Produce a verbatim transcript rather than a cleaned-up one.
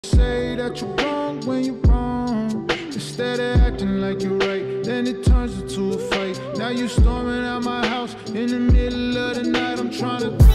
Say that you're wrong when you're wrong. Instead of acting like you're right, then it turns into a fight. Now you storming out my house in the middle of the night. I'm trying to